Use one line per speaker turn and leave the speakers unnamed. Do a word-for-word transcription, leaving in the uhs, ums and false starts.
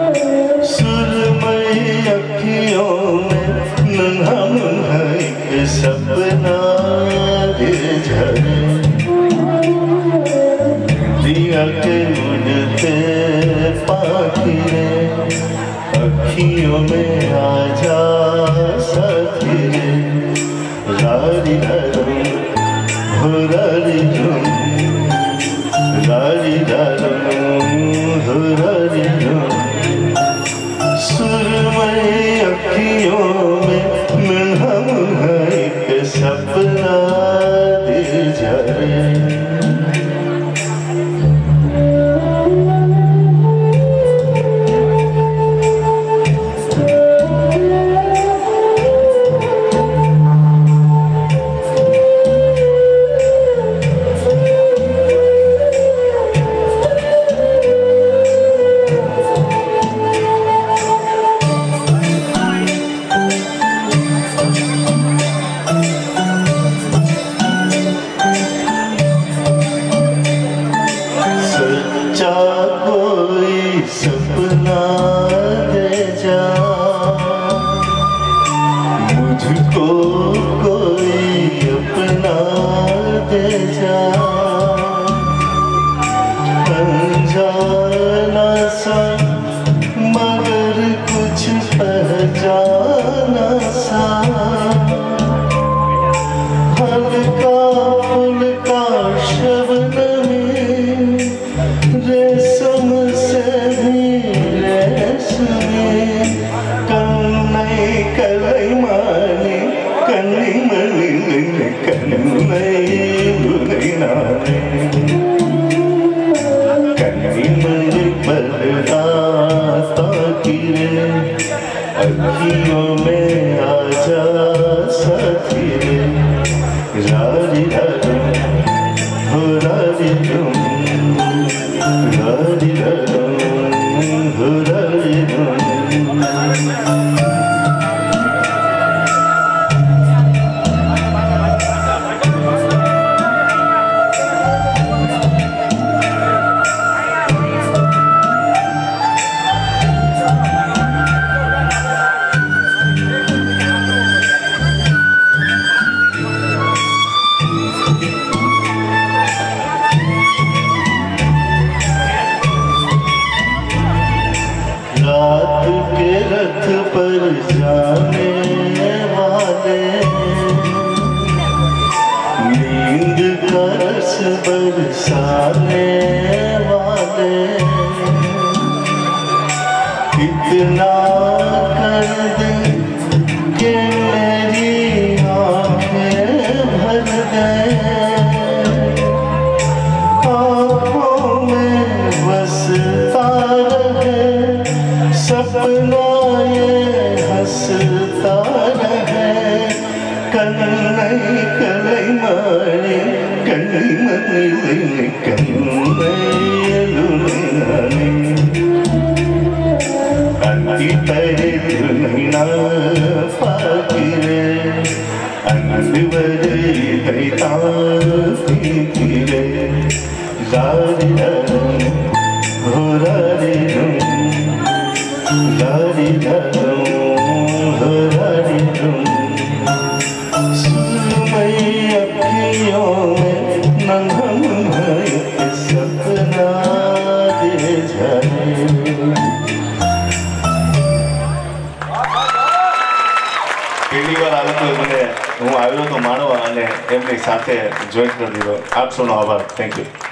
सुरमई अखियों में नन्हा मुन्हा एक सपना झरे, दिया के उड़ते पाखिरे अखियों में आजा साथी रे। रारी रारम हो रारी झुम, रारी रारम हो रारी झुम। सुरमई अखियों में नन्हा मुन्हा एक सपना दिल झरे। कोई सपना दे जा मुझको, कोई अपना दे जा। अनजाना सा मगर कुछ पहचाना सा, हल्का फुल्का शबनमी रेशम से भी रेशमी। कन्नई कलई मानी कन्नी मनी कन्नई बुनई नानी, कन्नी मनी बरदाता किरे अखियों में आजा साथी रे। रारी रारम हो रारी झुम, रारी रारम हो रारी झुम। रात के रथ पर जाने वाले, नींद का रस बरसाने वाले, इतना कर दे कि मेरी आंखें भर गए। आँखों में बसता रहे सपना ये हंसता रहे। कन्नई कलई मानी कन्नी मनी कन्नई लुनी नानी, अंती तेरे दुनिया फाकिरे अंदवरे दैता फिकिरे। रारी रारम हो रारी झुम, रारी रारम हो रारी झुम। सुरमई अखियों में नन्हा मुन्हा एक सपना दे झरे। પહેલી વાર આવ્યો તો મને હું આવ્યો તો માણવા અને એમની સાથે જોઈન કરી દીધો. આપ સૌનો આભાર. Thank you.